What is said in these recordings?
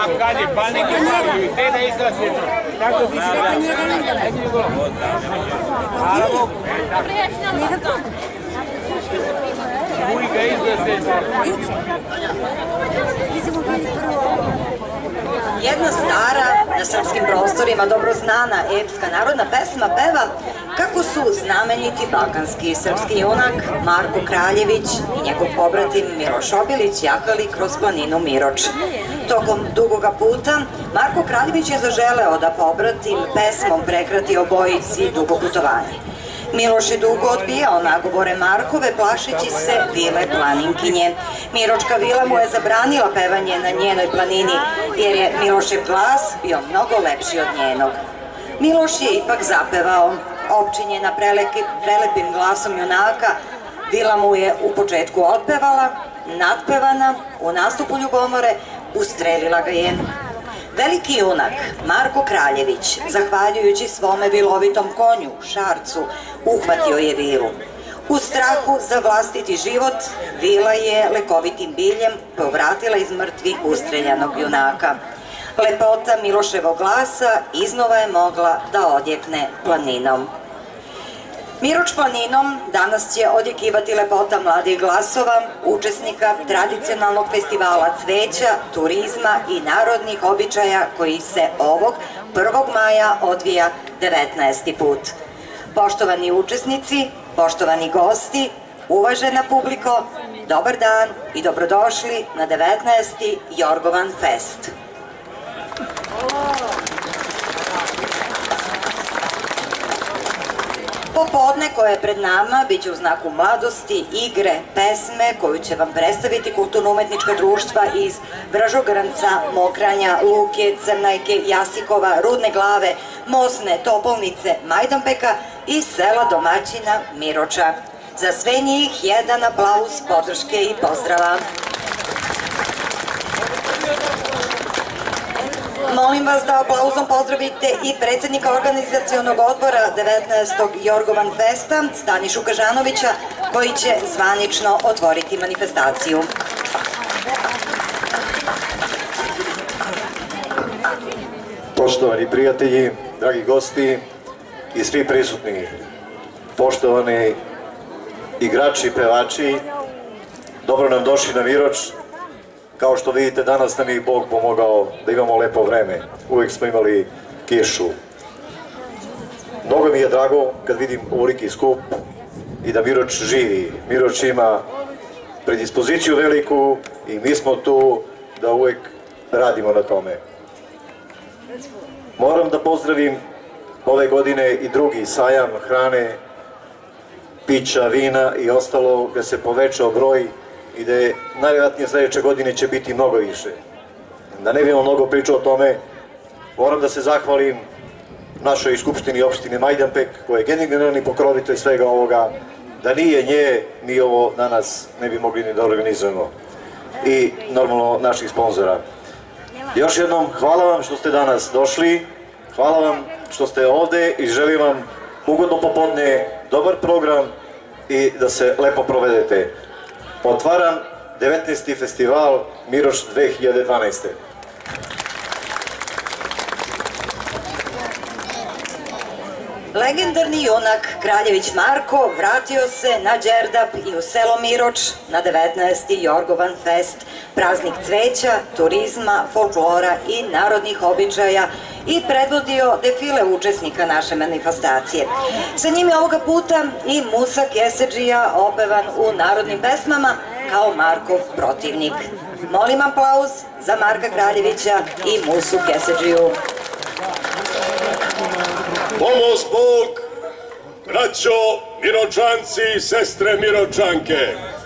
Kani, panike, te da izglasimo. Tako bi se Ujga izglasimo. Jedna stara, na srpskim prostorima dobro znana epska narodna pesma peva kako su znameniti balkanski srpski junak Marko Kraljević i njegov pobratim Miloš Obilić jahali kroz planinu Miroč. Tokom dugoga puta Marko Kraljević je zaželeo da pobratim pesmom prekrati obojici dugo putovanje. Miloš je dugo odbijao nagovore Markove, plašeći se vile planinkinje. Miročka vila mu je zabranila pevanje na njenoj planini, jer je Milošev glas bio mnogo lepši od njenog. Miloš je ipak zapevao. Opčinjena prelepim glasom junaka, vila mu je u početku otpevala, natpevana, u nastupu ljubomore ustrelila ga je. Veliki junak Marko Kraljević, zahvaljujući svome vilovitom konju, Šarcu, uhvatio je vilu. U strahu za vlastiti život, vila je lekovitim biljem povratila iz mrtvih ustreljanog junaka. Lepota Miloševog glasa iznova je mogla da odjekne planinom. Miroč planinom danas će odjekivati lepota mladih glasova, učesnika tradicionalnog festivala cveća, turizma i narodnih običaja koji se ovog 1. maja odvija 19. put. Poštovani učesnici, poštovani gosti, uvažena publiko, dobar dan i dobrodošli na 19. Jorgovan fest. Popodne koje je pred nama biće u znaku mladosti, igre, pesme koju će vam predstaviti kulturno-umetnička društva iz Vražogranca, Mokranja, Luke, Crnajke, Jasikova, Rudne Glave, Mosne, Topolnice, Majdanpeka i sela domaćina Miroča. Za sve njih jedan aplauz, podrške i pozdrava. Molim vas da aplauzom pozdravite i predsjednika organizacionog odbora 19. Jorgovan festa, Stanišu Kažanovića, koji će zvanično otvoriti manifestaciju. Poštovani prijatelji, dragi gosti i svi prisutni, poštovani igrači, pevači, dobro nam došli na Miroč. Kao što vidite, danas nam je Bog pomogao da imamo lepo vreme. Uvijek smo imali kišu. Mnogo mi je drago kad vidim ovoliki skup i da Miroč živi. Miroč ima predispoziciju veliku i mi smo tu da uvijek radimo na tome. Moram da pozdravim ove godine i drugi sajam hrane, pića, vina i ostalo, gde se povećao broj i da je najvjerojatnije sljedeće godine će biti mnogo više. Da ne bih mnogo pričao o tome, moram da se zahvalim našoj skupštini opštine Majdanpek, koja je generalni pokrovitelj svega ovoga. Da nije nje, mi ovo danas ne bi mogli ni da organizujemo. I normalno naših sponzora. Još jednom, hvala vam što ste danas došli, hvala vam što ste ovde i želim vam ugodno popodne, dobar program i da se lepo provedete. Otvaram 19. festival Miroč 2012. Legendarni junak Kraljević Marko vratio se na Đerdap i u selo Miroč na 19. Jorgovan fest, praznik cveća, turizma, folklora i narodnih običaja i predvodio defile učesnika naše manifestacije. Sa njim je ovoga puta i Musa Kesedžija, opevan u narodnim pesmama kao Markov protivnik. Molim aplauz za Marka Kraljevića i Musu Kesedžiju. Pomoz Bog, braćo Miročanci i sestre Miročanke.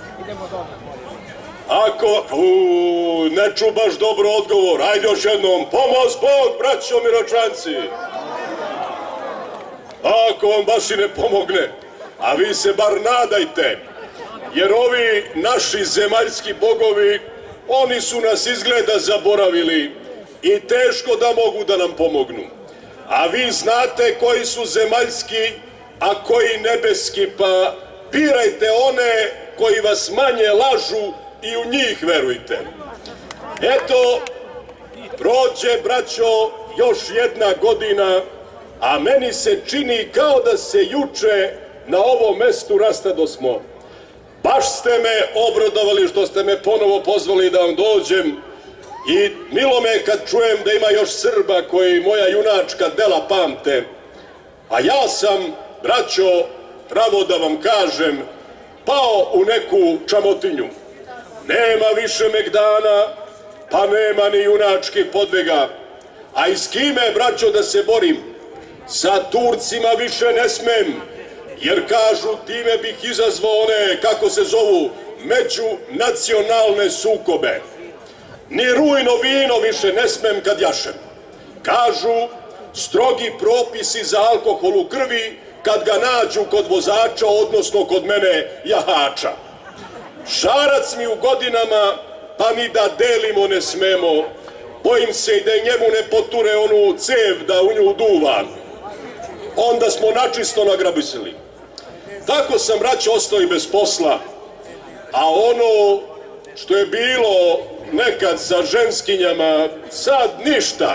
Ako ne ču baš dobro odgovor, ajde još jednom. Pomoz Bog, braćo Miročanci. Ako vam baš i ne pomogne, a vi se bar nadajte, jer ovi naši zemaljski bogovi, oni su nas izgleda zaboravili i teško da mogu da nam pomognu. A vi znate koji su zemaljski, a koji nebeski, pa birajte one koji vas manje lažu i u njih verujte. Eto, prođe, braćo, još jedna godina, a meni se čini kao da se juče na ovom mestu rastadosmo. Baš ste me obradovali što ste me ponovo pozvali da vam dođem i milo me kad čujem da ima još Srba koji moja junačka dela pamte. A ja sam, braćo, pravo da vam kažem, pao u neku čamotinju. Nema više megdana, pa nema ni junačkih podvega. A i s kime, braćo, da se borim? Sa Turcima više ne smem, jer kažu time bih izazvao one, kako se zovu, međunacionalne sukobe. Ni rujno vino više ne smem kad jašem. Kažu strogi propisi za alkohol u krvi kad ga nađu kod vozača, odnosno kod mene jahača. Šarac mi u godinama, pa ni da delimo ne smemo. Bojim se i da njemu ne poture onu cev da u nju duva. Onda smo načisto nagrabisili. Tako sam, braćo, ostao i bez posla. A ono što je bilo nekad sa ženskinjama, sad ništa.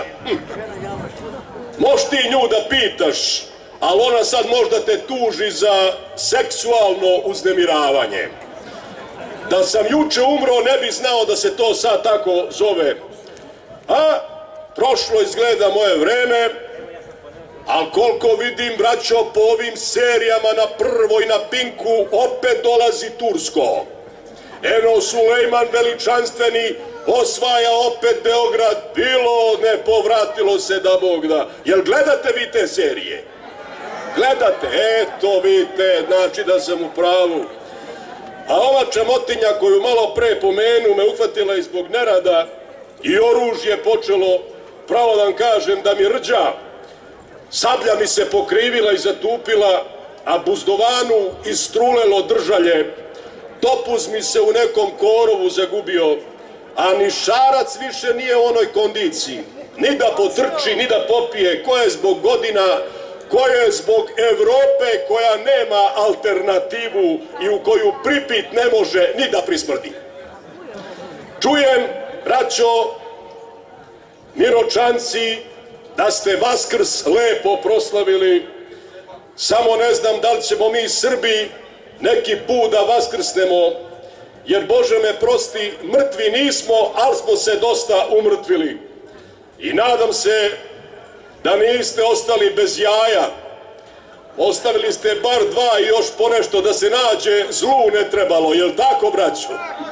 Moš ti nju da pitaš, ali ona sad možda te tuži za seksualno uznemiravanje. Da sam juče umro, ne bi znao da se to sad tako zove. A prošlo izgleda moje vreme, ali koliko vidim, braćo, po ovim serijama na Prvoj i na Pinku, opet dolazi tursko. Eno, Sulejman veličanstveni osvaja opet Beograd, bilo ne povratilo se da Bog da. Jel gledate vi te serije? Gledate? Eto, vidite, znači da sam u pravu. A ova čamotinja koju malo pre pomenu me uhvatila i zbog nerada i oružje počelo, pravo da vam kažem, da mi rđa. Sablja mi se pokrivila i zatupila, a buzdovanu istrulelo držalje. Topuz mi se u nekom korovu zagubio, a ni Šarac više nije u onoj kondiciji. Ni da potrči, ni da popije, ko je zbog godina, ko je zbog Evrope koja nema alternativu i u koju pripit ne može ni da prismrdi. Čujem, braćo, Miročanci, da ste Vaskrs lepo proslavili, samo ne znam da li ćemo mi Srbi neki put da vaskrsnemo, jer Bože me prosti, mrtvi nismo, ali smo se dosta umrtvili. I nadam se da niste ostali bez jaja. Ostavili ste bar dva i još ponešto da se nađe, zlu ne trebalo, jel tako, braćo?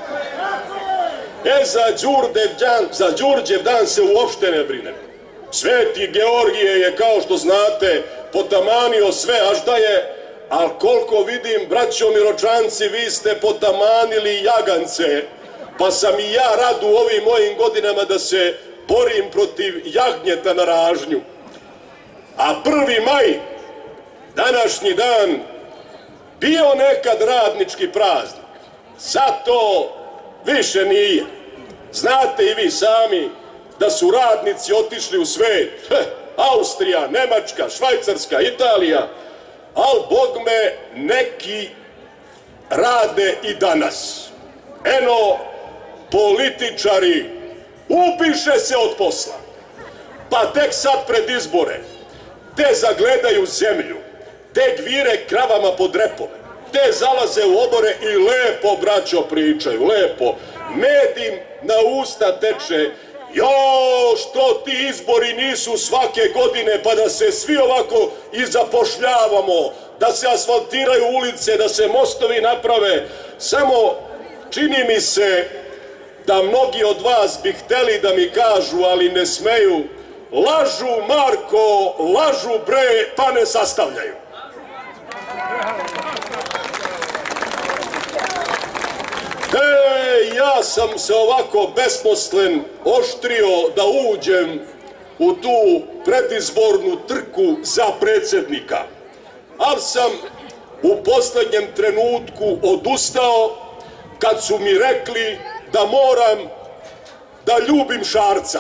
Za Đurđev dan se uopšte ne brinem. Sveti Georgije je, kao što znate, potamanio sve aždaje, ali koliko vidim, braćo Miročanci, vi ste potamanili jagance, pa sam i ja rad u ovim mojim godinama da se borim protiv jagnjeta na ražnju. A 1. maj, današnji dan, bio nekad radnički praznik. Sad to više nije. Znate i vi sami da su radnici otišli u svet. Austrija, Nemačka, Švajcarska, Italija. Ali, Bog me, neki rade i danas. Eno, političari ubiše se od posla. Pa tek sad pred izbore te zagledaju zemlju, te gvire kravama pod repove, te zalaze u obore i lepo, braćo, pričaju, lepo. Med im na usta teče, jo, što ti izbori nisu svake godine, pa da se svi ovako i zapošljavamo, da se asfaltiraju ulice, da se mostovi naprave. Samo čini mi se da mnogi od vas bi hteli da mi kažu, ali ne smeju, lažu, Marko, lažu, bre, pa ne sastavljaju. Ja sam se ovako besposlen oštrio da uđem u tu predizbornu trku za predsjednika, ali sam u poslednjem trenutku odustao kad su mi rekli da moram da ljubim Šarca.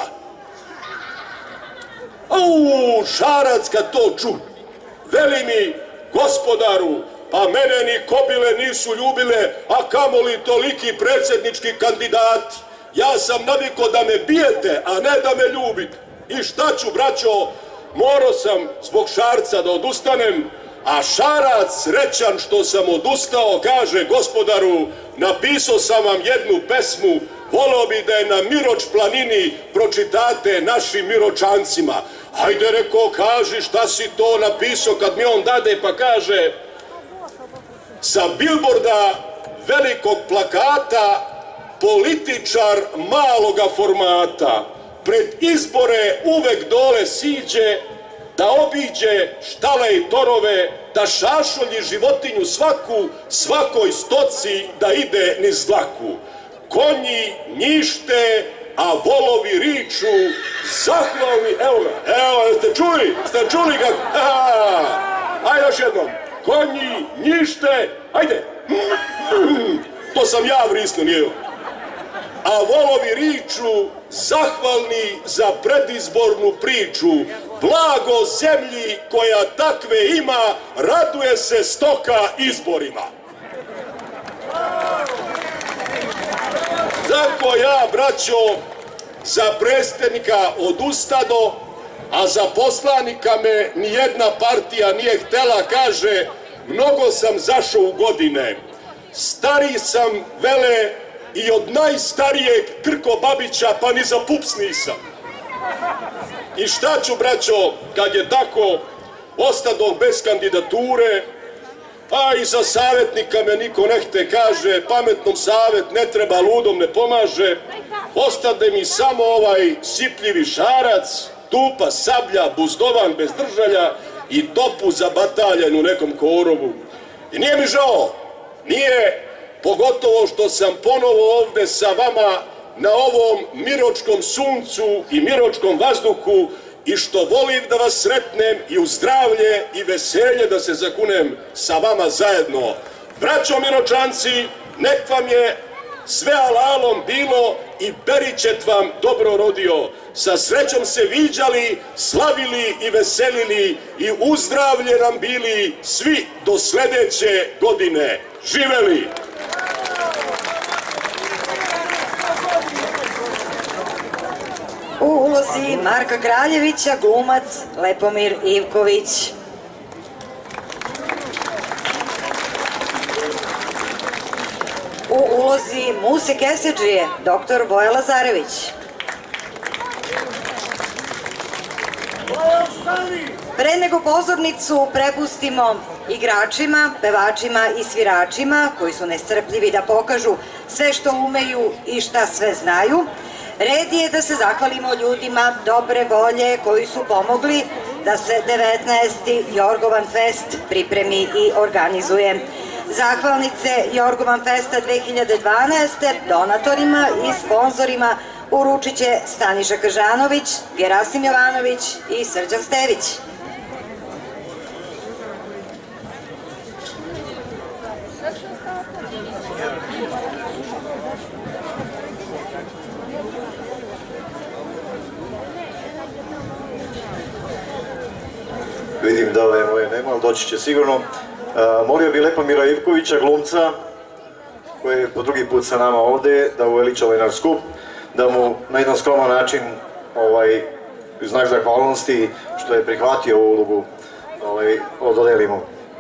Šarac kad to ču, veli mi, gospodaru, pa mene ni kobile nisu ljubile, a kamoli toliki predsjednički kandidati. Ja sam navikao da me bijete, a ne da me ljubite. I šta ću, braćo, morao sam zbog Šarca da odustanem, a Šarac, srećan što sam odustao, kaže: gospodaru, napisao sam vam jednu pesmu, voleo bi da je na Miroč planini pročitate našim Miročancima. Hajde, rekao, kaži šta si to napisao, kad mi on dade, pa kaže: sa bilborda velikog plakata političar maloga formata pred izbore uvek dole siđe, da obiđe štale i torove, da šašolji životinju svaku, svakoj stoci da ide niz dlaku. Konji njište, a volovi riču, zahvalni, evo ga, evo, ste čuli ga, ajde još jednom, konji njište, ajde, to sam ja vrisno, nije ovo. A volovi riču, zahvalni za predizbornu priču, blago zemlji koja takve ima, raduje se stoka izborima. Tako ja, braćo, za predsednika odustado, a za poslanika me nijedna partija nije htela, kaže: mnogo sam zašao u godine, stariji sam, vele, i od najstarijeg Krko Babića, pa ni za pups nisam. I šta ću, braćo, kad je tako, ostado bez kandidature, a i za savjetnika me niko nehte, kaže: pametnom savjet ne treba, ludom ne pomaže, ostade mi samo ovaj sipljivi Šarac, tupa sablja, buzdovan bez držalja i topu zabataljen u nekom korovu. I nije mi žao, nije, pogotovo što sam ponovo ovde sa vama na ovom miročkom suncu i miročkom vazduhu i što volim da vas sretnem i u zdravlje i veselje da se zakunem sa vama zajedno. Braćo Miročanci, nek vam je sve alalom bilo i Berićet vam dobro rodio. Sa srećom se viđali, slavili i veselili i u zdravlje nam bili svi do sledeće godine. Živeli! U ulozi Marka Kraljevića glumac Lepomir Ivković. U ulozi Muse Kesedžije dr. Voja Lazarević. Pre nego pozornicu prepustimo igračima, pevačima i sviračima koji su nestrpljivi da pokažu sve što umeju i šta sve znaju, red je da se zahvalimo ljudima dobre volje koji su pomogli da se 19. Jorgovan fest pripremi i organizuje. Zahvalnice Jorgovan festa 2012. donatorima i sponzorima uručit će Staniša Kržanović, Gerasim Jovanović i Srđan Stević. Vidim da ove moje nema, ali doći će sigurno. Molio bi Lepomira Ivkovića, glumca, koji je po drugi put sa nama ovde, da uveliča ovaj naš skup, da mu na jedan skroman način, znak zahvalnosti što je prihvatio ovu ulogu, dodelimo.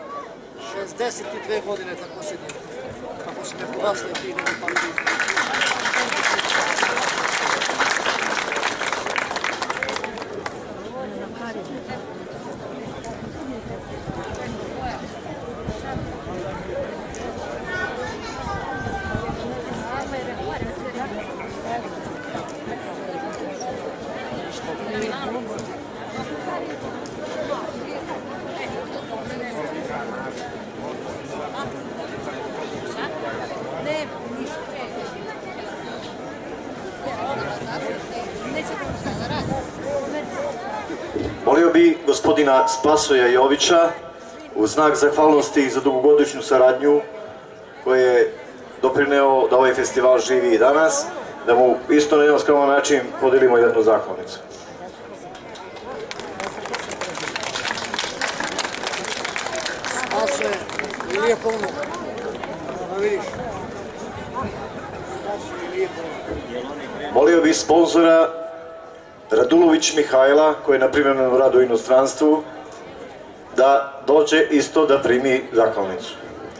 62 godine tako se nije, kako se ne porasle i ne pamti. Molio bi gospodina Spasoja Jovića u znak zahvalnosti za dugogodišnju saradnju koji je doprineo da ovaj festival živi i danas, da mu isto na jedan skroman način podelimo jednu zahvalnicu. Spase, lijepo ono, da vidiš. Molio bih sponzora Radulović Mihajla, koji je na privremenom radu u inostranstvu, da dođe isto da primi zahvalnicu.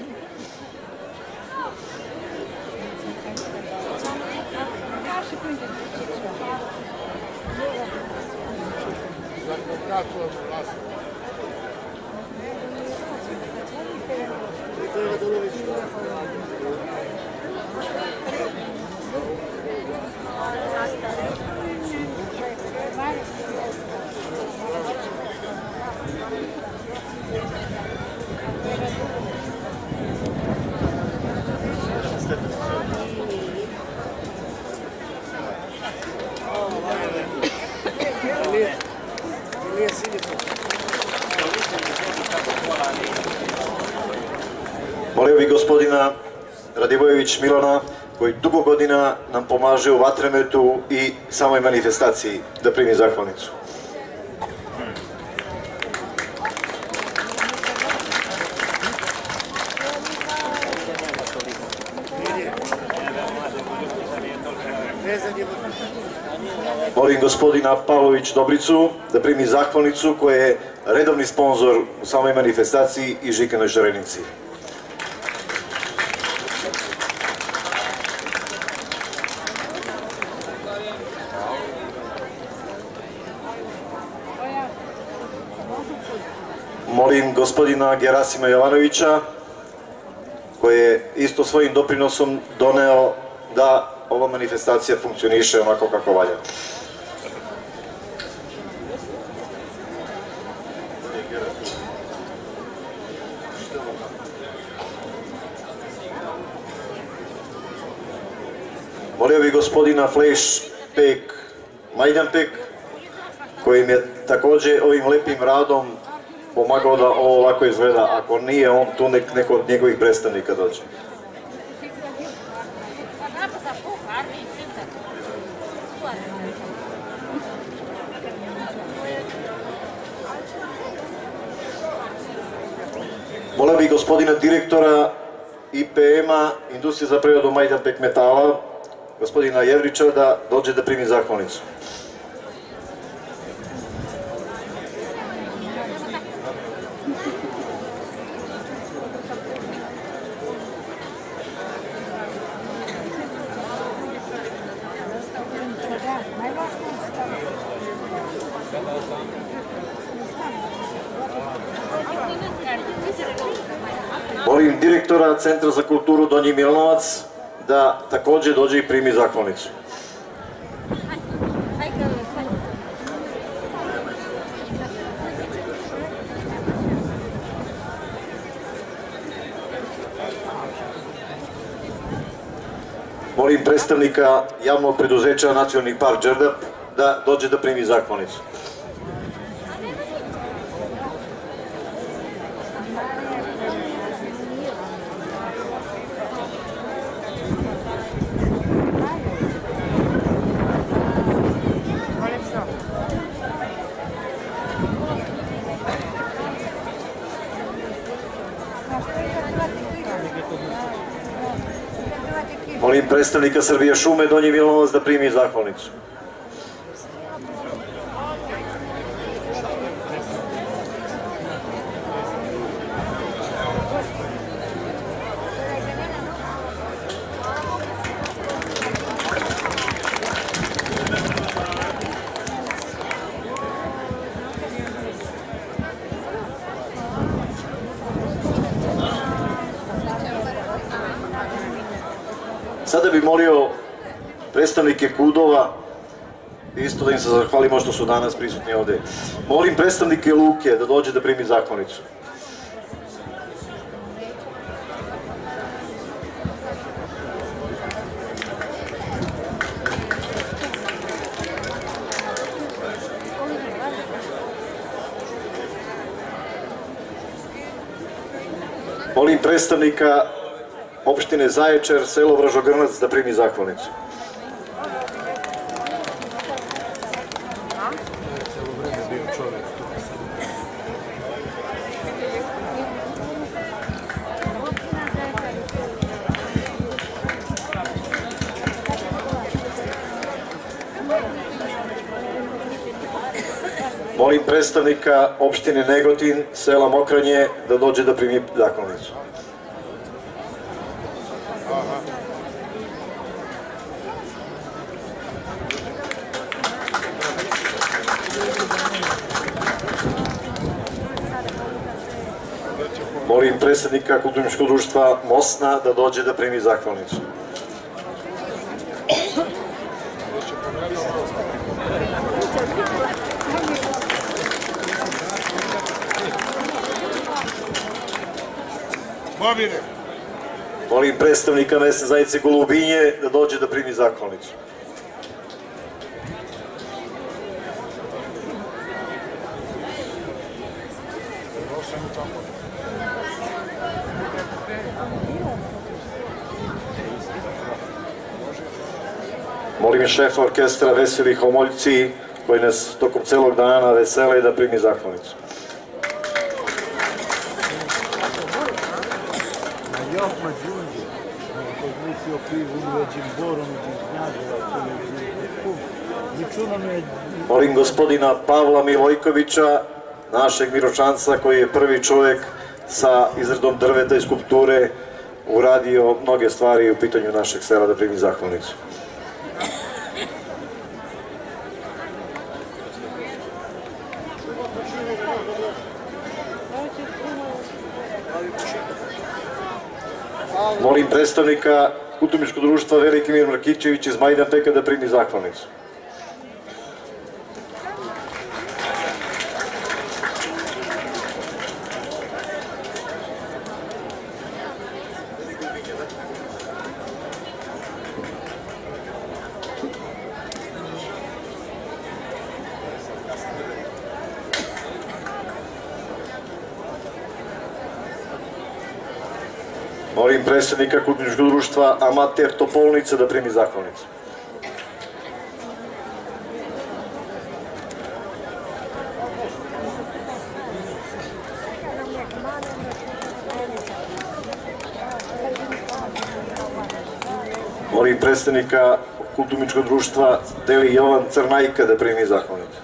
Molio bih gospodina Radivojević Milana, koji dugo godina nam pomaže u vatremetu i samoj manifestaciji, da primi zahvalnicu. Molim gospodina Pavlović Dobricu da primi zahvalnicu, koja je redovni sponzor u samoj manifestaciji i Žikanoj šarenici. Molim gospodina Gerasima Jovanovića, koji je isto svojim doprinosom doneo da ova manifestacija funkcioniše onako kako valja. Molio bih gospodina Fleš Pek Majdanpek, koji mi je takođe ovim lepim radom pomagao da ovo ovako izgleda. Ako nije on tu, neko od njegovih predstavnika dođe. Molio bih gospodina direktora IPM-a, Industrije za preradu Majdanpek metala, gospodina Jevrića, da dođe da primi zahvalnicu. Molim direktora Centra za kulturu Donji Milanovac da takođe dođe i primi zahvalnicu. Molim predstavnika javnog preduzeća Nacionalni park Đerdap da dođe da primi zahvalnicu. Molim predstavnika Srbije šume Donji Milanovac da primi zahvalnicu. Sada bih molio predstavnike KUD-ova, isto da im se zahvalimo što su danas prisutni ovde. Molim predstavnike Luke da dođe da primi zahvalnicu. Molim predstavnika opštine Zaječar, selo Vražogrnac, da primi zahvalnicu. Molim predstavnika opštine Negotin, sela Mokranje, da dođe da primi zahvalnicu. Molim predsednika kulturničkog društva Mosna da dođe da primi zahvalnicu. Molim predstavnika mesne zajednice Golubinje da dođe da primi zahvalnicu. Molim šefa orkestra Veseli Homoljci, koji nas tokom celog dana vesele, da primi zahvalnicu. Molim gospodina Pavla Milojkovića, našeg Miročanca, koji je prvi čovjek sa izradom drveta i skulpture uradio mnoge stvari u pitanju našeg sela, da primi zahvalnicu. Molim predstavnika kulturničkog društva Veliki Mir Markićević iz Majdanpeka da primi zahvalnicu. Molim predsednika kulturničkog društva Amater Topolnica da primi zahvalnicu. Molim predsednika kulturničkog društva Deli Jovan Crnajka da primi zahvalnicu.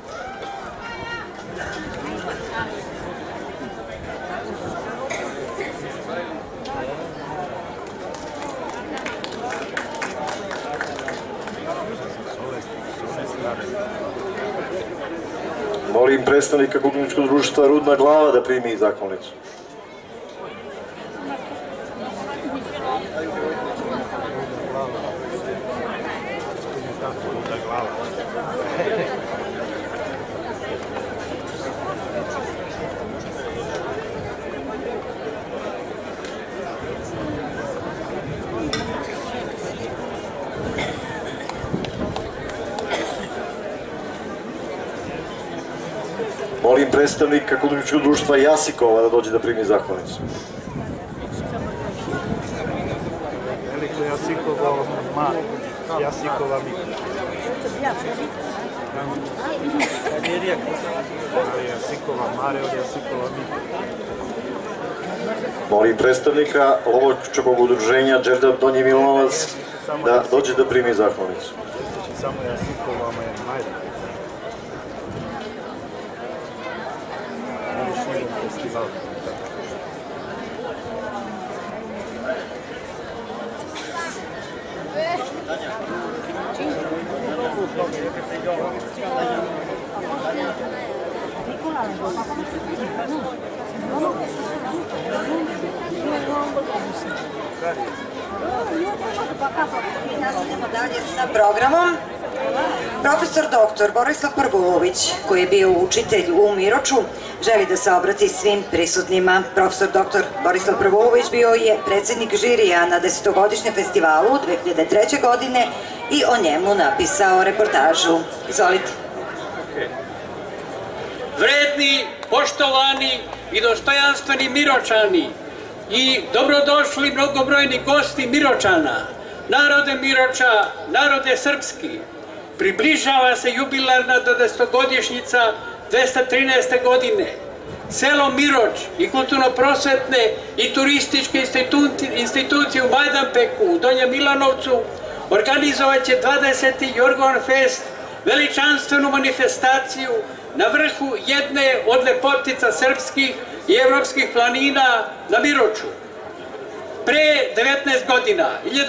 Molim predstavnika kulturničkog društva Rudna Glava da primi zahvalnicu. Molim predstavnika kulturničkog društva Jasikova da dođe da primi zahvalnicu. Veliko Jasikova, Jasikova Mika. Jasikova Mare od Jasikova Mika. Molim predstavnika lovačkog udruženja Đerdap Donji Milanovac da dođe da primi zahvalnicu. Samo Jasikova Majda. Nastavljamo dalje sa programom. Profesor dr. Borislav Prvulović, koji je bio učitelj u Miroču, želi da se obrati svim prisutnima. Profesor dr. Borislav Prvulović bio je predsjednik žirija na 10-godišnjem festivalu 2003. godine i o njemu napisao reportažu. Izvolite. Vredni, poštovani i dostojanstveni Miročani i dobrodošli mnogobrojni gosti Miročana, narode Miroča, narode srpski. Približava se jubilarna 10-godišnjica 213. godine. Selo Miroč i kulturno-prosvetne i turističke institucije u Majdanpeku, u Donjem Milanovcu, organizovat će 20. Jorgon Fest veličanstvenu manifestaciju na vrhu jedne od lepotica srpskih i evropskih planina na Miroču. Pre 19 godina,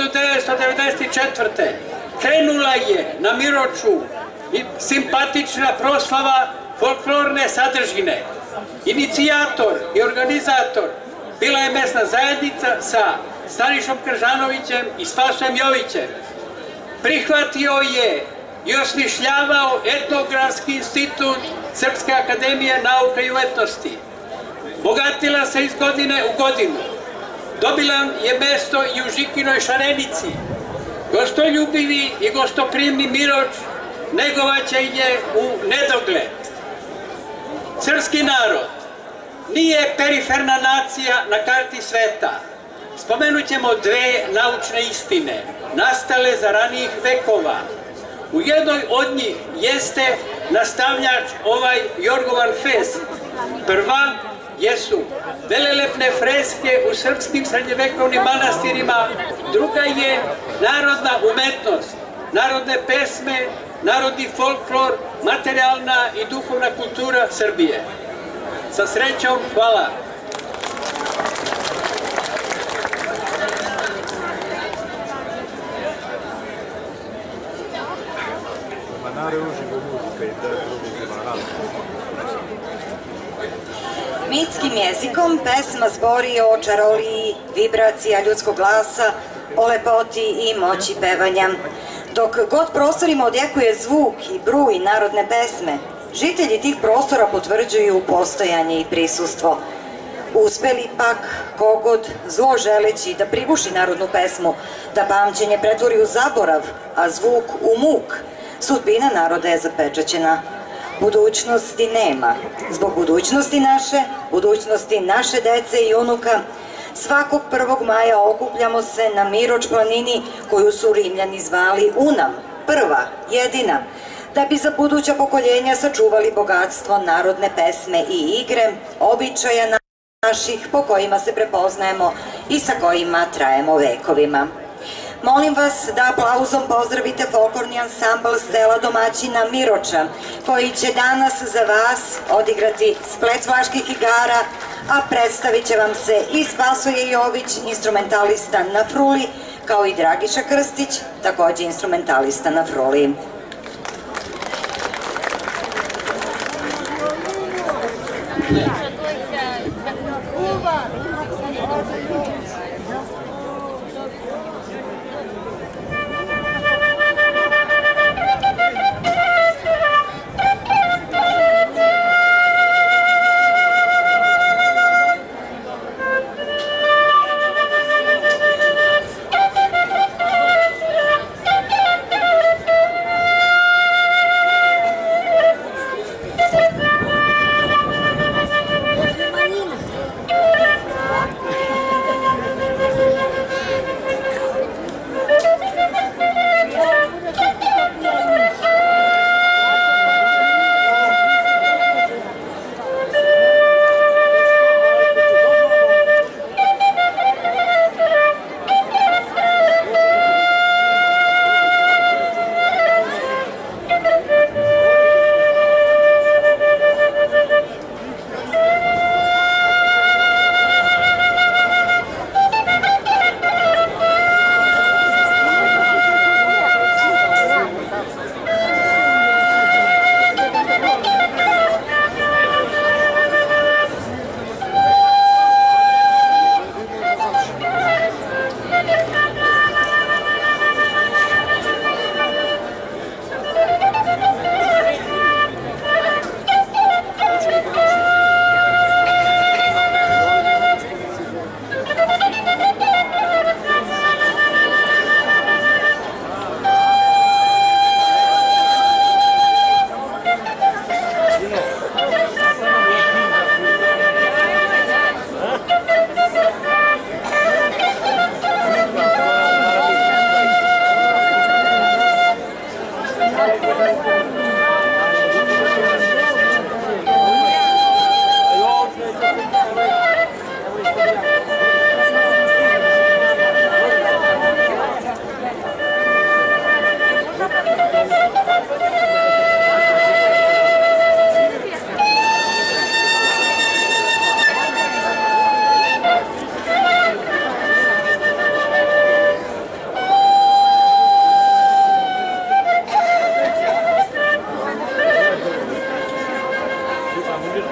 1994. krenula je na Miroču simpatična proslava folklorne sadržine. Inicijator i organizator bila je mesna zajednica sa Stanišom Kržanovićem i Spasojem Jovićem. Prihvatio je i osmišljavao etnografski institut Srpske akademije nauka i umetnosti. Bogatila se iz godine u godinu. Dobila je mesto i u Žikinoj Šarenici. Gostoljubivi i gostoprimni Miroč negovaće je u nedogled. Srpski narod nije periferna nacija na karti sveta. Spomenut ćemo dve naučne istine, nastale za ranijih vekova. U jednoj od njih jeste nastavljač ovaj Jorgovan Fest. Prva jesu velelepne freske u srpskim srednjevekovnim manastirima, druga je narodna umetnost, narodne pesme, narodni folklor, materijalna i duhovna kultura Srbije. Sa srećom, hvala. Mitskim jezikom pesma zbori o čaroliji vibracija ljudskog glasa, o lepoti i moći pevanja. Dok god prostorima odjekuje zvuk i bruj narodne pesme, žitelji tih prostora potvrđuju postojanje i prisustvo. Uspeli pak kogod zlo želeći da pribuši narodnu pesmu, da pamćenje pretvori u zaborav, a zvuk u muk, sudbina naroda je zapečaćena. Budućnosti nema. Zbog budućnosti naše dece i unuka, svakog 1. maja okupljamo se na Miroč planini koju su Rimljani zvali Unam, prva, jedina, da bi za buduća pokoljenja sačuvali bogatstvo narodne pesme i igre, običaja naših po kojima se prepoznajemo i sa kojima trajemo vekovima. Molim vas da aplauzom pozdravite folklorni ansambl sela domaćina Miroča, koji će danas za vas odigrati splet vlaških igara, a predstavit će vam se i Spasoje Jović, instrumentalista na fruli, kao i Dragiša Krstić, takođe instrumentalista na fruli.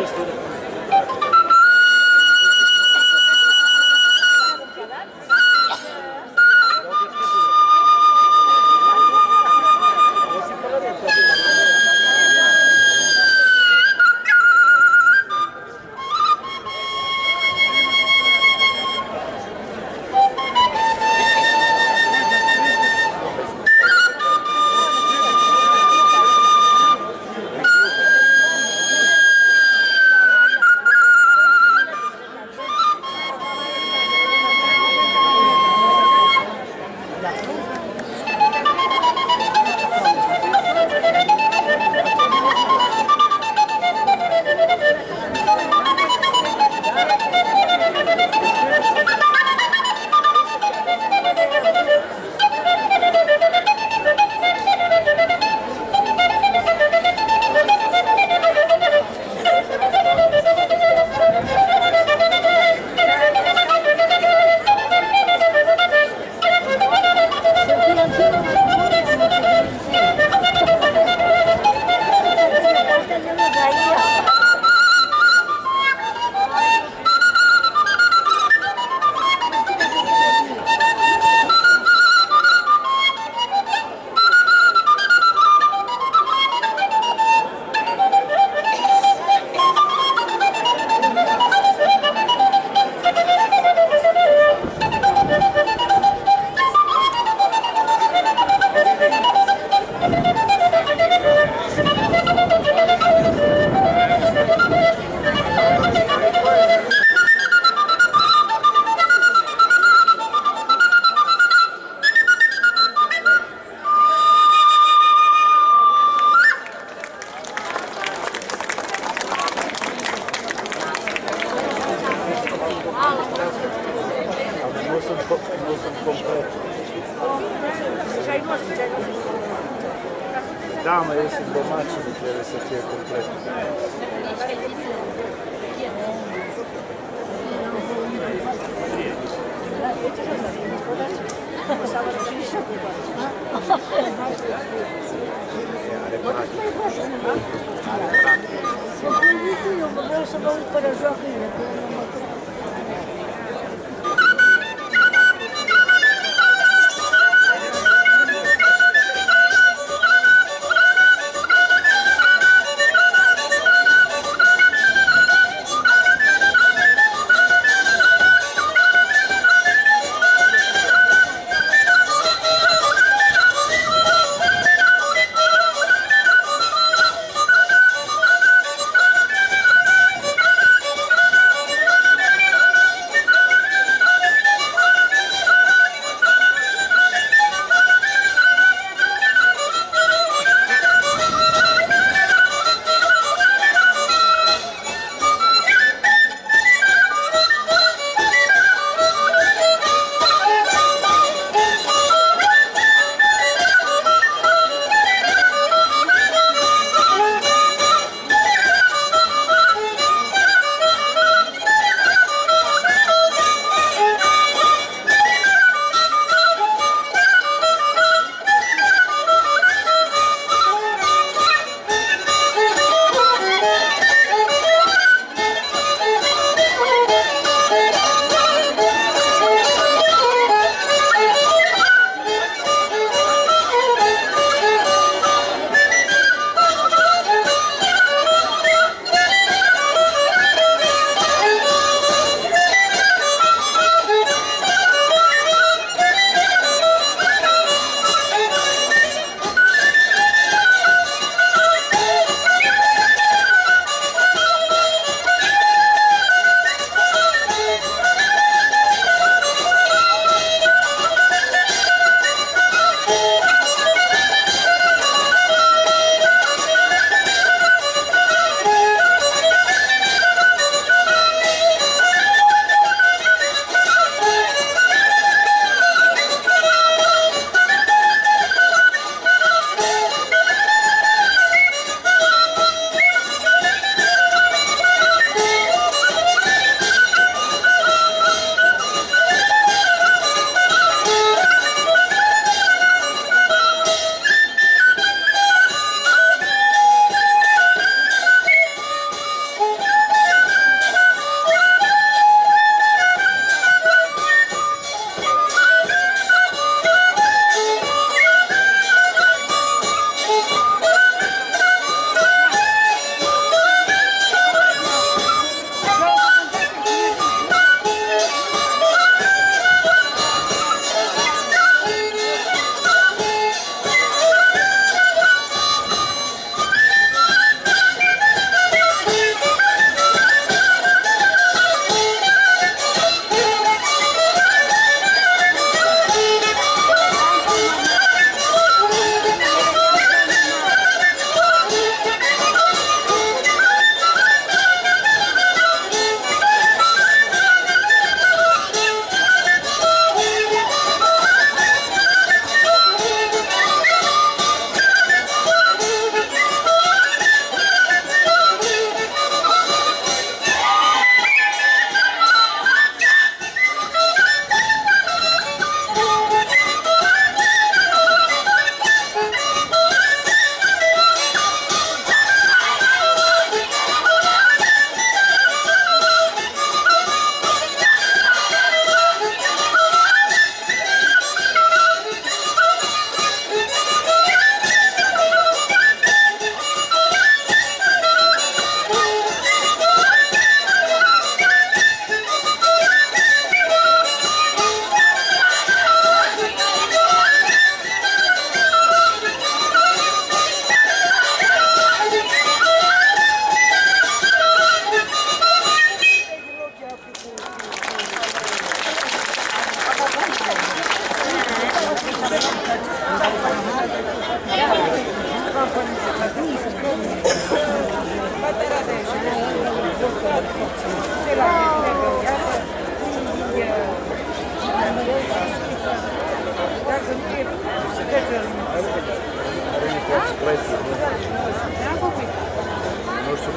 Da, mă, eu sunt domații, trebuie să fie complet. Eu vreau să mă uit până joacă ele.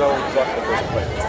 da ovog zaklada Split.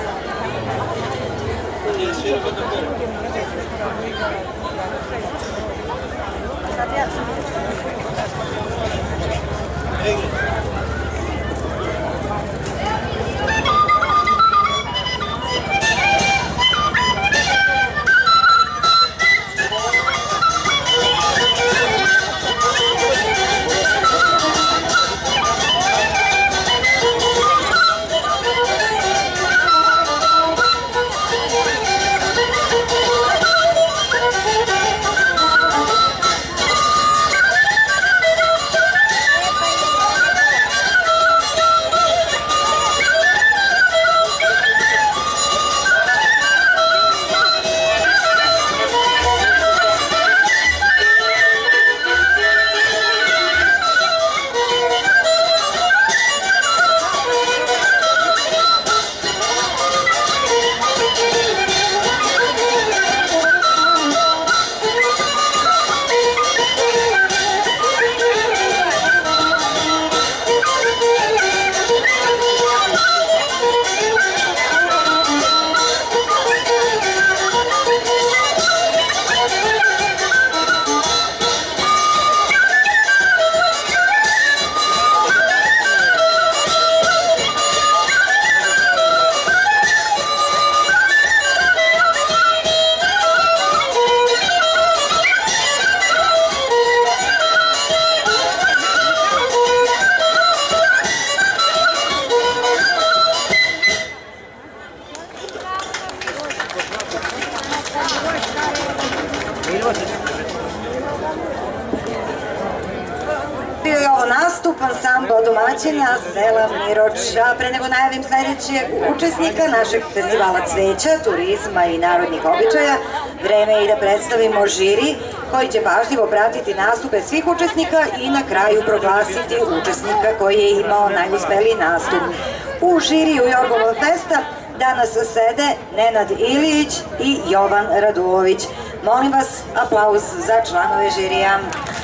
Bio je ovo nastup ansambla domaćina sela Miroč. A pre nego najavim sledećeg učesnika našeg festivala cveća, turizma i narodnih običaja, vreme je i da predstavimo žiri koji će pažljivo pratiti nastupe svih učesnika i na kraju proglasiti učesnika koji je imao najuspeliji nastup. U žiriju Jorgovog festa danas sede Nenad Ilić i Jovan Radulović. Molim vas, aplauz za članove žirija.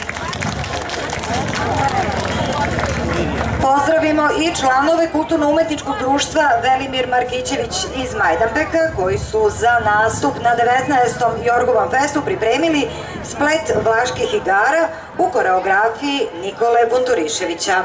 Pozdravimo i članove Kulturno-umetničkog društva Velimir Markićević iz Majdanpeka koji su za nastup na 19. Jorgovom festu pripremili splet vlaških igara u koreografiji Nikole Bunturiševića.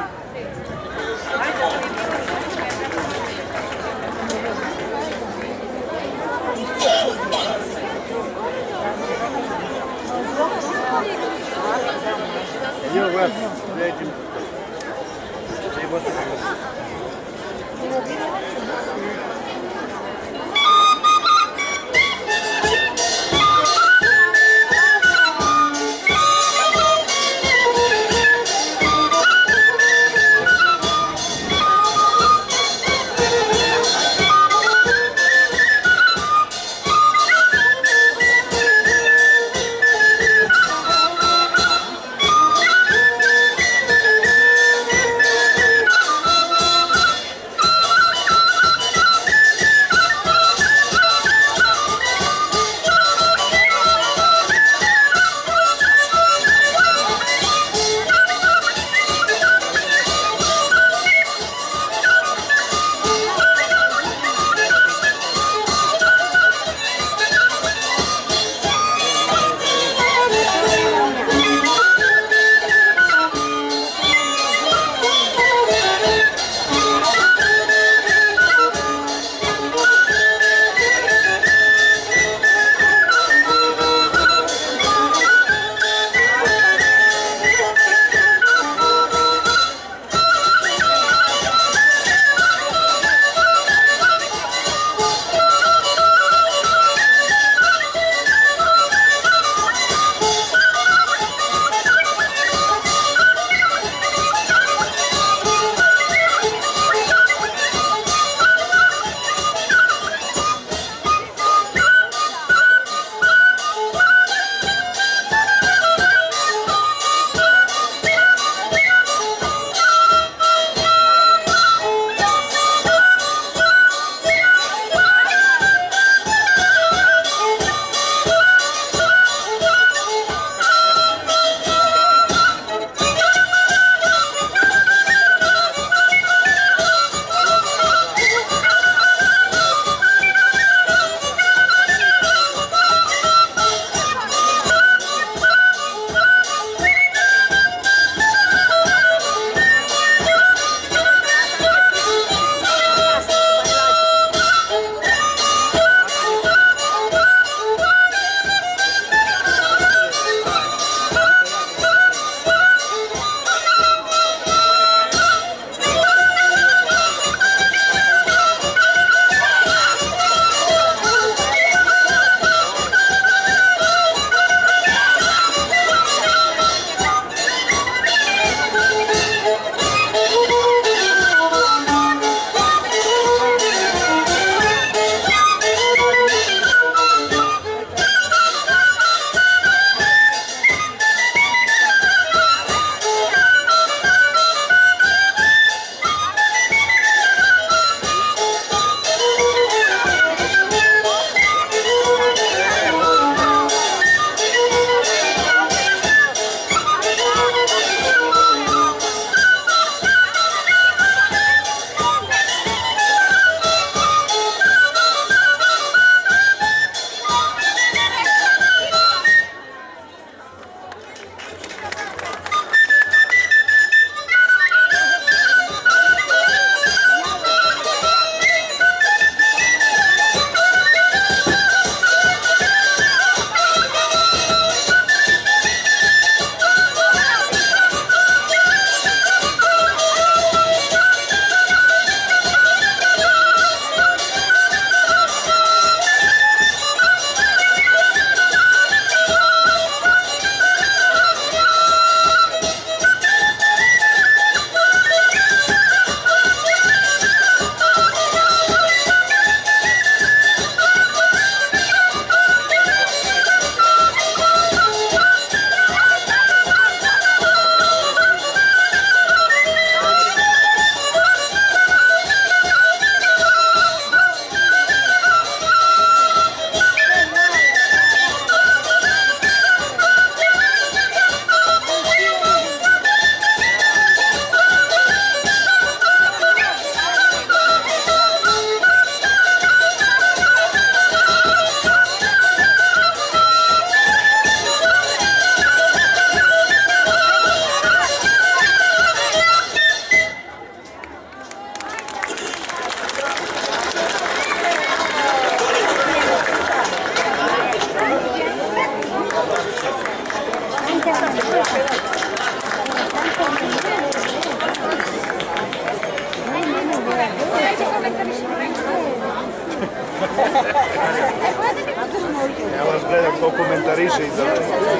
Ja vas gledam ko komentariše i za...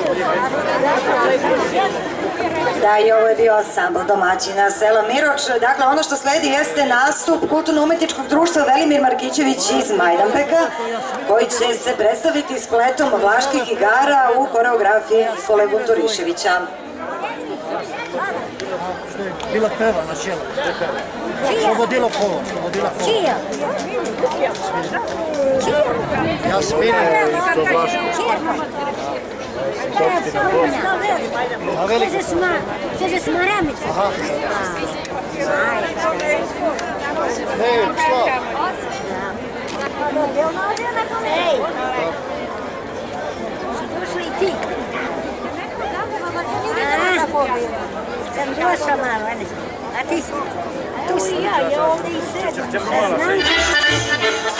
Da, i ovo je bio ansambl domaćina sela Miroč. Dakle, ono što sledi jeste nastup kulturno-umetničkog društva Velimir Markićević iz Majdanpeka, koji će se predstaviti spletom vlaških igara u koreografiji Nikole Vunturiševića. Bila peva na čelu. Vodila kolo. Čija? Ja smirim. Će se smaramica. Aha. Hej, Slav. Ej. Došli i ti. Sam došla malo, a ti? Tu si ja ovdje i sedim.